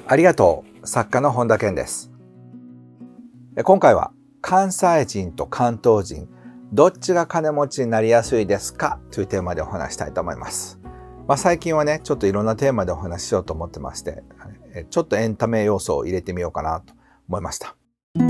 ありがとう。作家の本田健です。今回は関西人と関東人、どっちが金持ちになりやすいですかというテーマでお話したいと思います。最近はね、ちょっといろんなテーマでお話ししようと思ってまして、ちょっとエンタメ要素を入れてみようかなと思いました。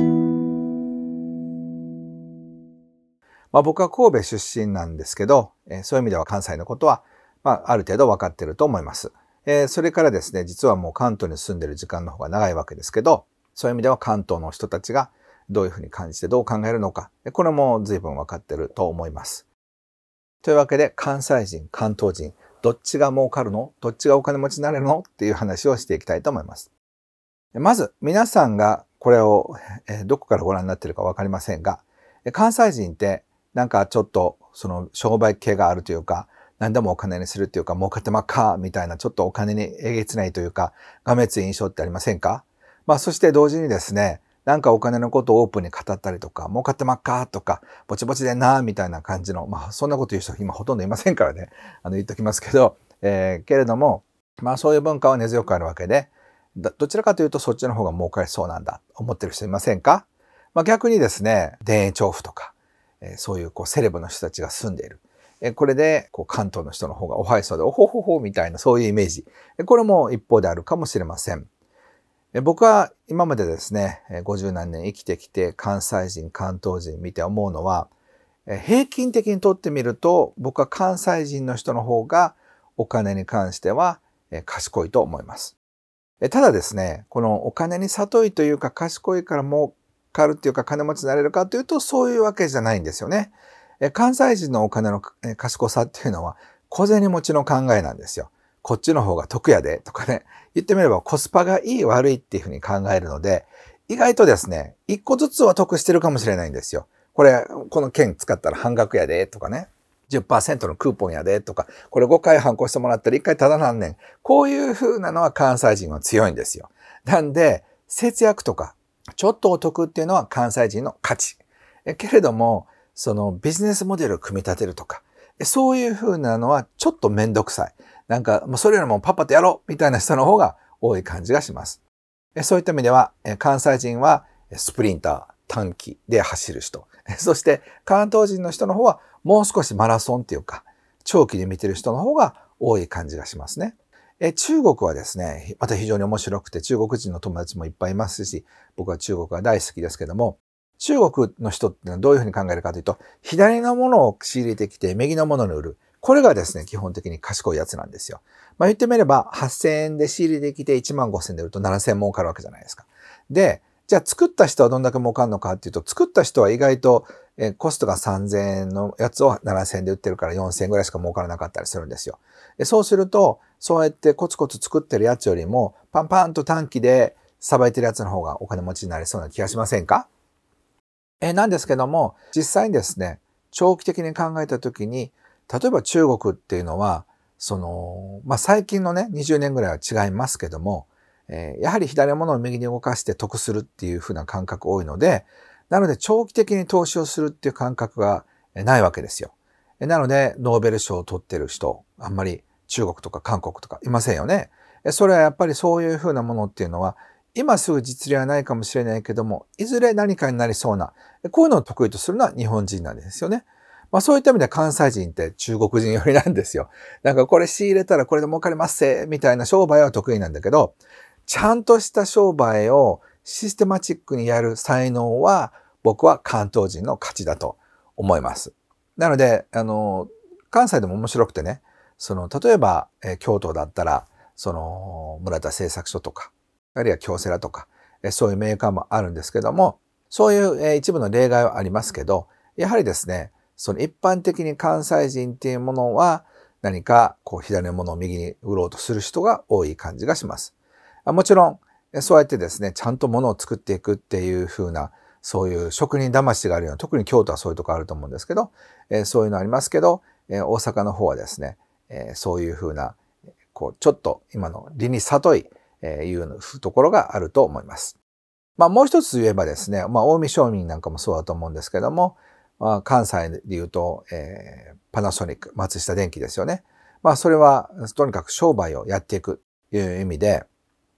僕は神戸出身なんですけど、そういう意味では関西のことは、ある程度分かっていると思います。それからですね、実はもう関東に住んでいる時間の方が長いわけですけど、そういう意味では関東の人たちがどういうふうに感じてどう考えるのか、これも随分分かっていると思います。というわけで、関西人、関東人、どっちが儲かるの？どっちがお金持ちになれるの？っていう話をしていきたいと思います。まず、皆さんがこれをどこからご覧になっているか分かりませんが、関西人ってなんかちょっとその商売系があるというか、何でもお金にするというか、儲かってまっかみたいなちょっとお金にえげつないというか、がめつい印象ってありませんか？そして同時にですね、なんかお金のことをオープンに語ったりとか、儲かってまっかとか、ぼちぼちでんなみたいな感じの、そんなこと言う人今ほとんどいませんからね、言っときますけど、けれども、そういう文化は根強くあるわけで、どちらかというとそっちの方が儲かりそうなんだ、思ってる人いませんか？逆にですね、田園調布とか、そういうセレブの人たちが住んでいる。これで関東の人の方がおはいそうでおほほほみたいなそういうイメージ。これも一方であるかもしれません。僕は今までですね、50何年生きてきて関西人、関東人見て思うのは、平均的にとってみると僕は関西人の人の方がお金に関しては賢いと思います。ただですね、このお金に聡いというか賢いから儲かるっていうか金持ちになれるかというとそういうわけじゃないんですよね。関西人のお金の賢さっていうのは小銭持ちの考えなんですよ。こっちの方が得やでとかね、言ってみればコスパがいい悪いっていうふうに考えるので、意外とですね、一個ずつは得してるかもしれないんですよ。この券使ったら半額やでとかね、10% のクーポンやでとか、これ5回反抗してもらったら1回ただなんねん。こういう風なのは関西人は強いんですよ。なんで、節約とか、ちょっとお得っていうのは関西人の価値。けれども、そのビジネスモデルを組み立てるとか、そういう風なのはちょっとめんどくさい。なんか、それよりもパパとやろうみたいな人の方が多い感じがします。そういった意味では、関西人はスプリンター、短期で走る人。そして関東人の人の方はもう少しマラソンっていうか、長期で見てる人の方が多い感じがしますね。中国はですね、また非常に面白くて、中国人の友達もいっぱいいますし、僕は中国が大好きですけども、中国の人ってのはどういうふうに考えるかというと、左のものを仕入れてきて、右のものに売る。これがですね、基本的に賢いやつなんですよ。言ってみれば、8000円で仕入れてきて15000円で売ると7000円儲かるわけじゃないですか。で、じゃあ作った人はどんだけ儲かるのかっていうと、作った人は意外とコストが3000円のやつを7000円で売ってるから4000円ぐらいしか儲からなかったりするんですよ。そうすると、そうやってコツコツ作ってるやつよりも、パンパンと短期でさばいてるやつの方がお金持ちになりそうな気がしませんか？なんですけども、実際にですね、長期的に考えたときに、例えば中国っていうのは、最近のね、20年ぐらいは違いますけども、やはり左のものを右に動かして得するっていう風な感覚多いので、なので長期的に投資をするっていう感覚がないわけですよ。なので、ノーベル賞を取ってる人、あんまり中国とか韓国とかいませんよね。それはやっぱりそういう風なものっていうのは、今すぐ実利はないかもしれないけども、いずれ何かになりそうな、こういうのを得意とするのは日本人なんですよね。そういった意味で関西人って中国人寄りなんですよ。なんかこれ仕入れたらこれで儲かりますせ、みたいな商売は得意なんだけど、ちゃんとした商売をシステマチックにやる才能は僕は関東人の価値だと思います。なので、関西でも面白くてね、例えば、京都だったら、村田製作所とか、あるいは京セラとか、そういうメーカーもあるんですけども、そういう一部の例外はありますけど、やはりですね、一般的に関西人っていうものは何か左のものを右に売ろうとする人が多い感じがします。もちろん、そうやってですね、ちゃんとものを作っていくっていう風な、そういう職人魂があるような、特に京都はそういうとこあると思うんですけど、そういうのありますけど、大阪の方はですね、そういう風な、ちょっと今の理に里い、いうところがあると思います。もう一つ言えばですね、近江商人なんかもそうだと思うんですけども、関西で言うと、パナソニック、松下電器ですよね。それはとにかく商売をやっていくという意味で、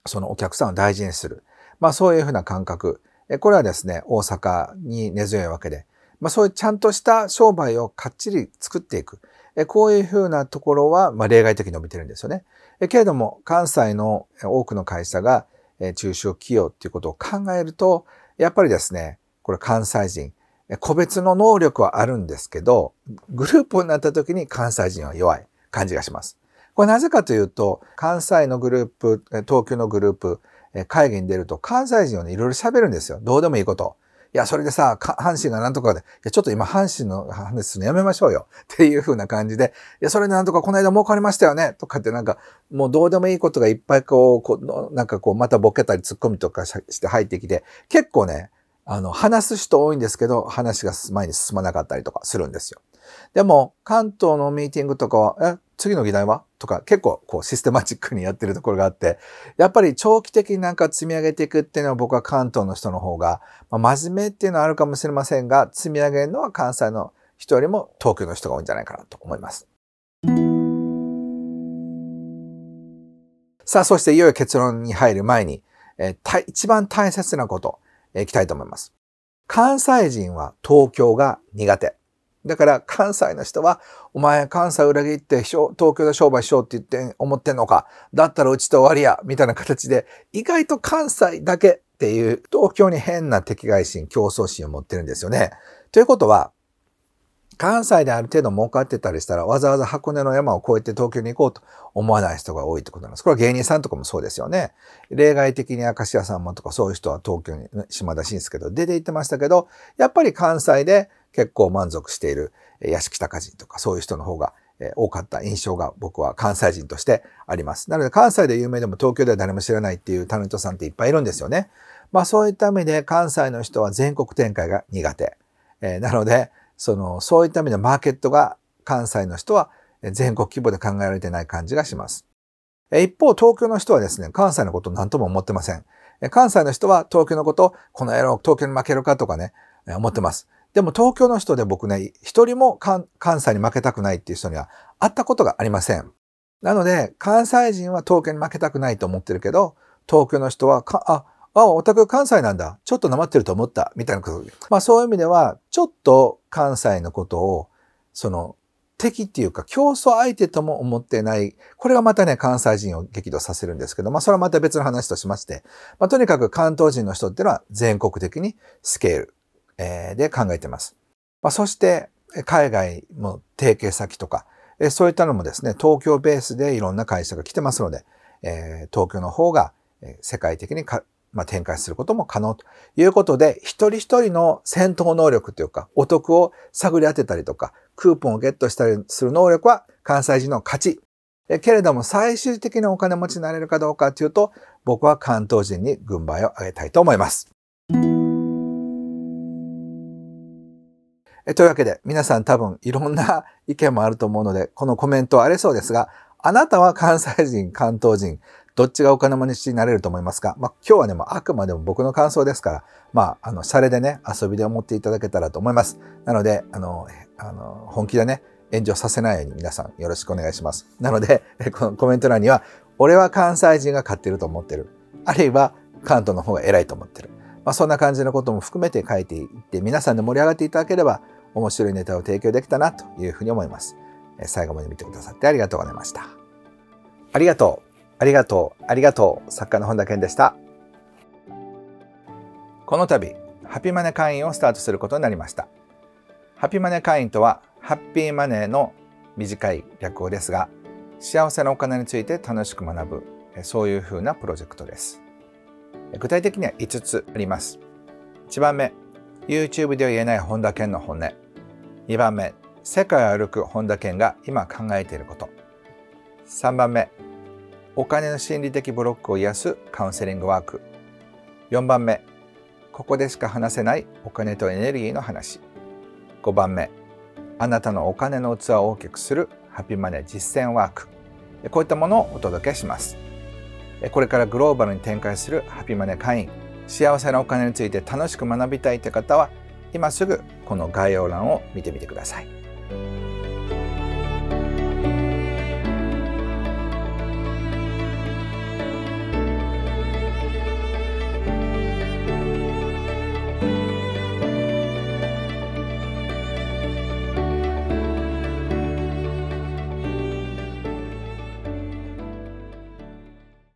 そのお客さんを大事にする。そういうふうな感覚。これはですね、大阪に根強いわけで、そういうちゃんとした商売をかっちり作っていく。こういうふうなところは、例外的に伸びてるんですよね。けれども、関西の多くの会社が中小企業っていうことを考えると、やっぱりですね、これ関西人、個別の能力はあるんですけど、グループになった時に関西人は弱い感じがします。これなぜかというと、関西のグループ、東京のグループ、会議に出ると関西人はね、いろいろ喋るんですよ。どうでもいいこと。いや、それでさ、阪神がなんとかで、いや、ちょっと今阪神の話するのやめましょうよ。っていう風な感じで、いや、それでなんとかこの間儲かりましたよね。とかってなんか、もうどうでもいいことがいっぱいまたボケたり突っ込みとかして入ってきて、結構ね、話す人多いんですけど、話が前に進まなかったりとかするんですよ。でも、関東のミーティングとかは、次の議題はとか、結構システマチックにやってるところがあって、やっぱり長期的になんか積み上げていくっていうのは僕は関東の人の方が、真面目っていうのはあるかもしれませんが、積み上げるのは関西の人よりも東京の人が多いんじゃないかなと思います。さあ、そしていよいよ結論に入る前に、一番大切なこと、いきたいと思います。関西人は東京が苦手。だから関西の人は、お前関西裏切って東京で商売しようって言って思ってんのか。だったらうちと終わりや。みたいな形で、意外と関西だけっていう東京に変な敵外心、競争心を持ってるんですよね。ということは、関西である程度儲かってたりしたら、わざわざ箱根の山を越えて東京に行こうと思わない人が多いってことなんです。これは芸人さんとかもそうですよね。例外的に明石家さんまとかそういう人は東京に、島田紳介と出て行ってましたけど、やっぱり関西で結構満足している屋敷隆人とかそういう人の方が多かった印象が僕は関西人としてあります。なので関西で有名でも東京では誰も知らないっていうタレントさんっていっぱいいるんですよね。そういった意味で関西の人は全国展開が苦手。なので、そういった意味でマーケットが関西の人は全国規模で考えられてない感じがします。一方、東京の人はですね、関西のことを何とも思ってません。関西の人は東京のことを、この野郎東京に負けるかとかね、思ってます。でも東京の人で僕ね、一人も関西に負けたくないっていう人には会ったことがありません。なので、関西人は東京に負けたくないと思ってるけど、東京の人はお宅関西なんだ。ちょっとなまってると思った。みたいなこと。そういう意味では、ちょっと関西のことを、敵っていうか競争相手とも思ってない。これがまたね、関西人を激怒させるんですけど、それはまた別の話としまして、とにかく関東人の人っていうのは全国的にスケール、で考えています。そして、海外の提携先とか、そういったのもですね、東京ベースでいろんな会社が来てますので、東京の方が世界的に展開することも可能ということで、一人一人の戦闘能力というか、お得を探り当てたりとか、クーポンをゲットしたりする能力は関西人の勝ち。けれども最終的なお金持ちになれるかどうかというと、僕は関東人に軍配をあげたいと思います。というわけで、皆さん多分いろんな意見もあると思うので、このコメントはあれそうですが、あなたは関西人、関東人、どっちがお金持ちになれると思いますか？今日はね、あくまでも僕の感想ですから、シャレでね、遊びで思っていただけたらと思います。なので、本気でね、炎上させないように皆さんよろしくお願いします。なので、このコメント欄には、俺は関西人が勝ってると思ってる。あるいは、関東の方が偉いと思ってる。そんな感じのことも含めて書いていって、皆さんで盛り上がっていただければ、面白いネタを提供できたなというふうに思います。最後まで見てくださってありがとうございました。ありがとう。ありがとう。ありがとう。作家の本田健でした。この度、ハピマネ会員をスタートすることになりました。ハピマネ会員とは、ハッピーマネーの短い略語ですが、幸せなお金について楽しく学ぶ、そういうふうなプロジェクトです。具体的には5つあります。1番目、YouTube では言えない本田健の本音。2番目、世界を歩く本田健が今考えていること。3番目、お金の心理的ブロックを癒すカウンセリングワーク。4番目、ここでしか話せないお金とエネルギーの話。5番目、あなたのお金の器を大きくするハピマネ実践ワーク。こういったものをお届けします。これからグローバルに展開するハピマネ会員、幸せなお金について楽しく学びたいという方は、今すぐこの概要欄を見てみてください。